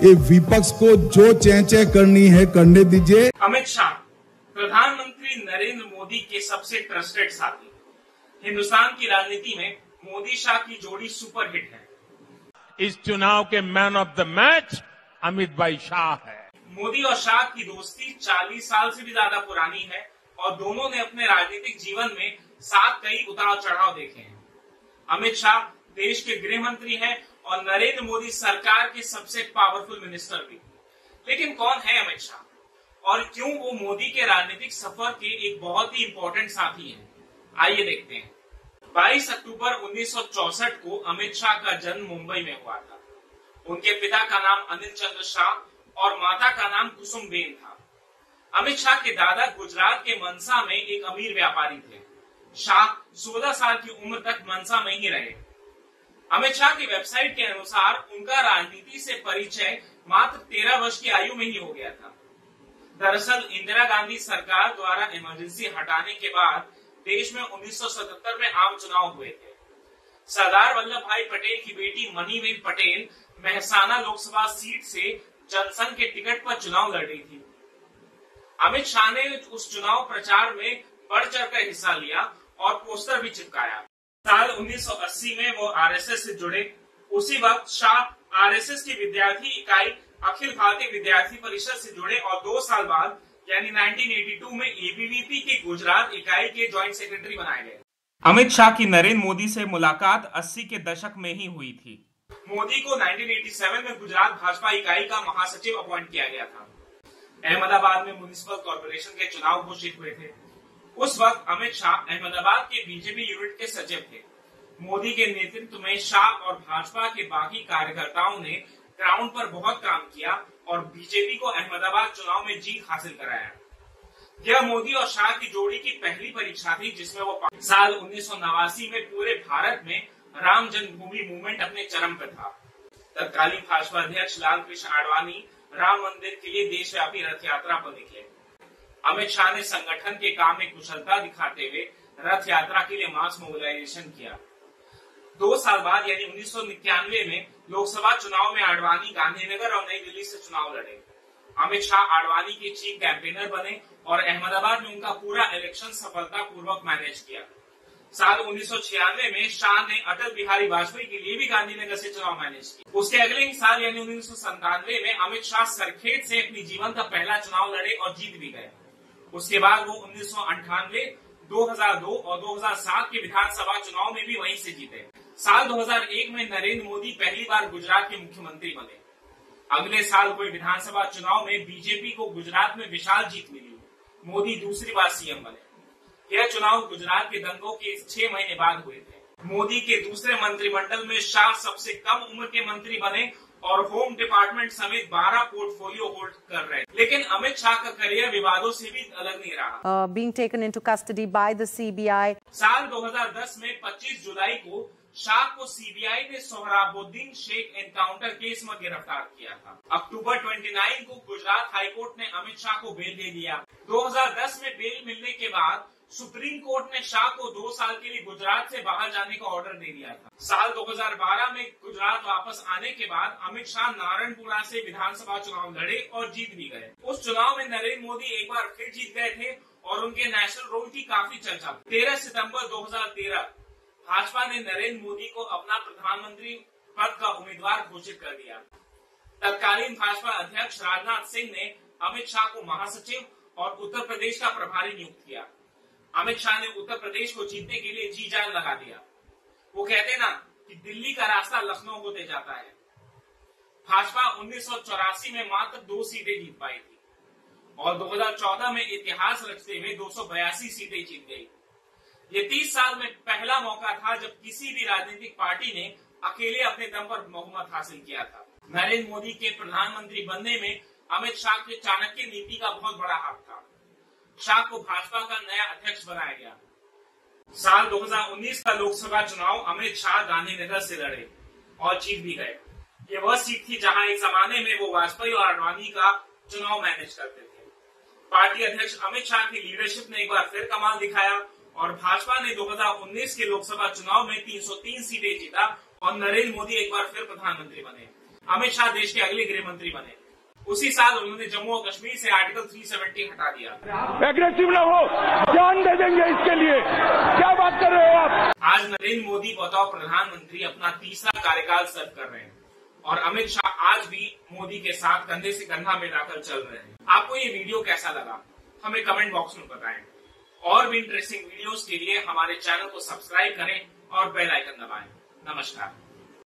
ये विपक्ष को जो चेंचे करनी है करने दीजिए। अमित शाह प्रधानमंत्री नरेंद्र मोदी के सबसे ट्रस्टेड साथी। हिंदुस्तान की राजनीति में मोदी शाह की जोड़ी सुपरहिट है। इस चुनाव के man of the match Amit भाई शाह है। मोदी और शाह की दोस्ती 40 साल से भी ज्यादा पुरानी है और दोनों ने अपने राजनीतिक जीवन में साथ कई उतार चढ़ाव देखे हैं। अमित शाह देश के गृह मंत्री हैं और नरेंद्र मोदी सरकार के सबसे पावरफुल मिनिस्टर भी। लेकिन कौन है अमित शाह और क्यों वो मोदी के राजनीतिक सफर के एक बहुत ही इंपॉर्टेंट साथी हैं? आइए देखते हैं। 22 अक्टूबर 1964 को अमित शाह का जन्म मुंबई में हुआ था। उनके पिता का नाम अनिल चंद्र शाह और माता का नाम कुसुमबेन था। अमित शाह के दादा गुजरात के मनसा में एक अमीर व्यापारी थे। शाह 16 साल की उम्र तक मनसा में ही रहे। अमित शाह की वेबसाइट के अनुसार उनका राजनीति से परिचय मात्र 13 वर्ष की आयु में ही हो गया था। दरअसल इंदिरा गांधी सरकार द्वारा इमरजेंसी हटाने के बाद देश में 1977 में आम चुनाव हुए थे। सरदार वल्लभ भाई पटेल की बेटी मनीबेन पटेल मेहसाना लोकसभा सीट से जनसंघ के टिकट पर चुनाव लड़ रही थी। अमित शाह ने उस चुनाव प्रचार में बढ़ चढ़कर हिस्सा लिया और पोस्टर भी चिपकाया। साल 1980 में वो आरएसएस से जुड़े। उसी वक्त शाह आरएसएस की विद्यार्थी इकाई अखिल भारतीय विद्यार्थी परिषद से जुड़े और 2 साल बाद यानी 1982 में एबीवीपी की गुजरात इकाई के ज्वाइंट सेक्रेटरी बनाए गए। अमित शाह की नरेंद्र मोदी से मुलाकात 80 के दशक में ही हुई थी। मोदी को 1987 में गुजरात भाजपा इकाई का महासचिव अपॉइंट किया गया था। अहमदाबाद में म्युनिसिपल कॉर्पोरेशन के चुनाव घोषित हुए थे। उस वक्त अमित शाह अहमदाबाद के बीजेपी यूनिट के सचिव थे। मोदी के नेतृत्व में शाह और भाजपा के बाकी कार्यकर्ताओं ने ग्राउंड पर बहुत काम किया और बीजेपी को अहमदाबाद चुनाव में जीत हासिल कराया। यह मोदी और शाह की जोड़ी की पहली परीक्षा थी जिसमें वो साल 1989 में पूरे भारत में राम जन्मभूमि मूवमेंट अपने चरम पर था। तत्कालीन भाजपा अध्यक्ष लाल कृष्ण आडवाणी राम मंदिर के लिए देशव्यापी रथ यात्रा पर निकले। अमित शाह ने संगठन के काम में कुशलता दिखाते हुए रथ यात्रा के लिए मास मोबिलाइजेशन किया। 2 साल बाद यानी 1999 में लोकसभा चुनाव में आडवाणी गांधीनगर और नई दिल्ली से चुनाव लड़े। अमित शाह आडवाणी के चीफ कैंपेनर बने और अहमदाबाद में उनका पूरा इलेक्शन सफलतापूर्वक मैनेज किया। साल 1996 में शाह ने अटल बिहारी वाजपेयी के लिए भी गांधीनगर से चुनाव मैनेज किया। उसके अगले ही साल यानी 1997 में अमित शाह सरखेज से अपनी जीवन का पहला चुनाव लड़े और जीत भी गए। उसके बाद वो 1998, 2002 और 2007 के विधानसभा चुनाव में भी वहीं से जीते। साल 2001 में नरेंद्र मोदी पहली बार गुजरात के मुख्यमंत्री बने। अगले साल हुए विधानसभा चुनाव में बीजेपी को गुजरात में विशाल जीत मिली। मोदी दूसरी बार सीएम बने। यह चुनाव गुजरात के दंगों के 6 महीने बाद हुए थे। मोदी के दूसरे मंत्रिमंडल में शाह सबसे कम उम्र के मंत्री बने और होम डिपार्टमेंट समेत 12 पोर्टफोलियो होल्ड कर रहे। लेकिन अमित शाह का करियर विवादों से भी अलग नहीं रहा। Being taken into custody by the CBI. साल 2010 में 25 जुलाई को शाह को सीबीआई ने सोहराबुद्दीन शेख एनकाउंटर केस में गिरफ्तार किया था। अक्टूबर 29 को गुजरात हाईकोर्ट ने अमित शाह को बेल दे दिया। 2010 में बेल मिलने के बाद सुप्रीम कोर्ट ने शाह को 2 साल के लिए गुजरात से बाहर जाने का ऑर्डर दे दिया था। साल 2012 में गुजरात वापस आने के बाद अमित शाह नारायणपुरा से विधानसभा चुनाव लड़े और जीत भी गए। उस चुनाव में नरेंद्र मोदी एक बार फिर जीत गए थे और उनके नेशनल रोल की काफी चर्चा। 13 सितंबर 2013 भाजपा ने नरेंद्र मोदी को अपना प्रधानमंत्री पद का उम्मीदवार घोषित कर दिया। तत्कालीन भाजपा अध्यक्ष राजनाथ सिंह ने अमित शाह को महासचिव और उत्तर प्रदेश का प्रभारी नियुक्त किया। अमित शाह ने उत्तर प्रदेश को जीतने के लिए जी जान लगा दिया। वो कहते ना कि दिल्ली का रास्ता लखनऊ होते जाता है। भाजपा 1984 में मात्र 2 सीटें जीत पाई थी और 2014 में इतिहास रचते हुए 282 सीटें जीत गई। ये 30 साल में पहला मौका था जब किसी भी राजनीतिक पार्टी ने अकेले अपने दम पर बहुमत हासिल किया था। नरेंद्र मोदी के प्रधानमंत्री बनने में अमित शाह के चाणक्य नीति का बहुत बड़ा हाथ था। शाह को भाजपा का नया अध्यक्ष बनाया गया। साल 2019 का लोकसभा चुनाव अमित शाह गांधीनगर से लड़े और जीत भी गए। ये वह सीट थी जहां एक जमाने में वो वाजपेयी और आडवाणी का चुनाव मैनेज करते थे। पार्टी अध्यक्ष अमित शाह की लीडरशिप ने एक बार फिर कमाल दिखाया और भाजपा ने 2019 के लोकसभा चुनाव में 303 सीटें जीता और नरेंद्र मोदी एक बार फिर प्रधानमंत्री बने। अमित शाह देश के अगले गृह मंत्री बने। उसी साल उन्होंने जम्मू और कश्मीर से आर्टिकल 370 हटा दिया। एग्रेसिव ना हो, जान दे देंगे इसके लिए, क्या बात कर रहे हो आप। आज नरेंद्र मोदी बतौर प्रधानमंत्री अपना तीसरा कार्यकाल सर्व कर रहे हैं और अमित शाह आज भी मोदी के साथ कंधे से कंधा मिलाकर चल रहे हैं। आपको ये वीडियो कैसा लगा हमें कमेंट बॉक्स में बताएं। और भी इंटरेस्टिंग वीडियोस के लिए हमारे चैनल को सब्सक्राइब करें और बेल आइकन दबाएं। नमस्कार।